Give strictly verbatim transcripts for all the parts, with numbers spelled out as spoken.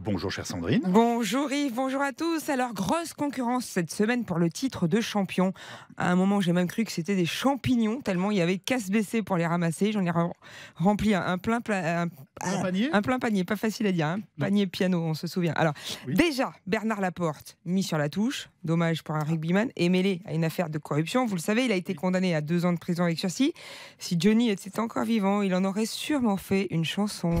Bonjour chère Sandrine. Bonjour Yves, bonjour à tous. Alors, grosse concurrence cette semaine pour le titre de champion. À un moment, j'ai même cru que c'était des champignons, tellement il y avait casse baissé pour les ramasser. J'en ai re- rempli un, un plein, pla- un, Un panier un plein panier, pas facile à dire, hein. Panier piano, on se souvient. Alors, Oui. déjà, Bernard Laporte, mis sur la touche, dommage pour un rugbyman, et mêlé à une affaire de corruption. Vous le savez, il a été condamné à deux ans de prison avec sursis. Si Johnny était encore vivant, il en aurait sûrement fait une chanson.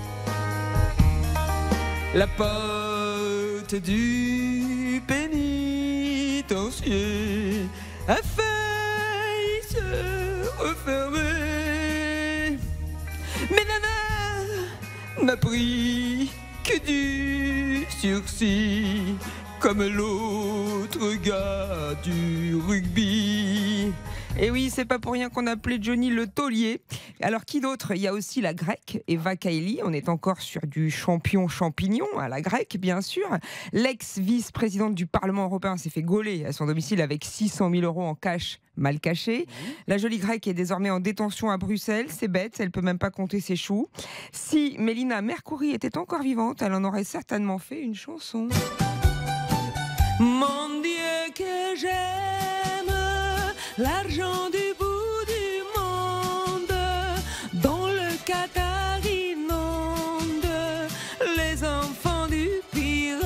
La porte du pénitencier a failli se refermer. Mais Nana n'a pris que du sursis, comme l'autre gars du rugby. Et oui, c'est pas pour rien qu'on appelait Johnny le taulier. Alors qui d'autre? Il y a aussi la grecque, Eva Kaili. On est encore sur du champion champignon, à la grecque bien sûr. L'ex-vice-présidente du Parlement européen s'est fait gauler à son domicile avec six cent mille euros en cash mal caché. La jolie grecque est désormais en détention à Bruxelles. C'est bête, elle peut même pas compter ses choux. Si Mélina Mercouri était encore vivante, elle en aurait certainement fait une chanson. Mon Dieu que j'aime l'argent du bout du monde, dont le Qatar inonde les enfants du Pirée.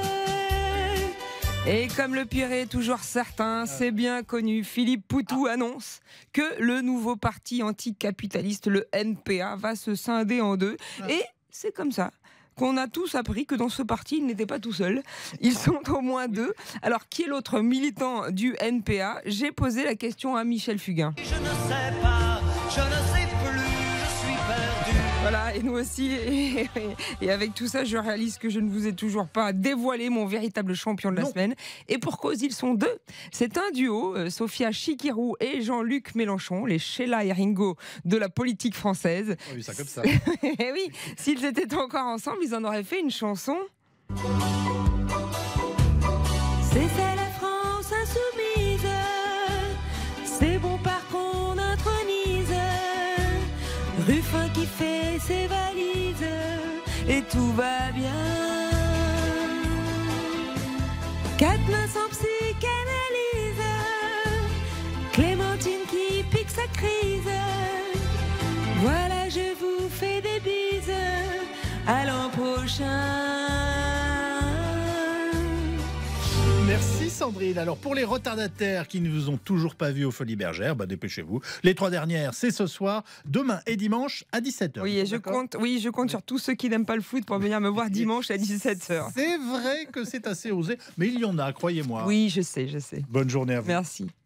Et comme le Pirée est toujours certain, c'est bien connu, Philippe Poutou annonce que le nouveau parti anticapitaliste, le N P A, va se scinder en deux. Et c'est comme ça qu'on a tous appris que dans ce parti, il n'était pas tout seul. Ils sont au moins deux. Alors, qui est l'autre militant du N P A? J'ai posé la question à Michel Fugain. Je ne sais pas, je ne sais plus, je suis perdu. Voilà, et nous aussi. Et, et avec tout ça, je réalise que je ne vous ai toujours pas dévoilé mon véritable champion de la Non. semaine. Et pour cause, ils sont deux. C'est un duo, euh, Sophia Chikirou et Jean-Luc Mélenchon, les Sheila et Ringo de la politique française. On a vu ça comme ça. Et oui, s'ils étaient encore ensemble, ils en auraient fait une chanson. C'est ça la France insoumise, c'est bon par qu'on intronise Ruffin qui fait ses valises et tout va bien. Quatennens en psychanalyse, Clémentine qui pique sa crise. Voilà, je vous fais des bises, à l'an prochain. Merci Sandrine. Alors pour les retardataires qui ne vous ont toujours pas vu aux Folies Bergères, bah dépêchez-vous. Les trois dernières, c'est ce soir, demain et dimanche à dix-sept heures. Oui, et je compte, oui, je compte sur tous ceux qui n'aiment pas le foot pour venir me voir dimanche à dix-sept heures. C'est vrai que c'est assez osé, mais il y en a, croyez-moi. Oui, je sais, je sais. Bonne journée à vous. Merci.